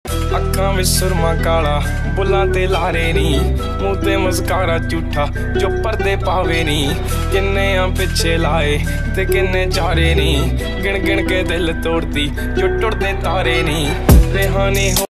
अखां विच सुरमा काला बुलां ते लारे नी, मूंह ते मस्कारा झूठा जो पर्दे पावे नी। किन्ने आ पिछे लाए ते किन्ने चारे नी, गिण गिण के दिल तोड़ती जो टुटदे तारे नी। रेहानी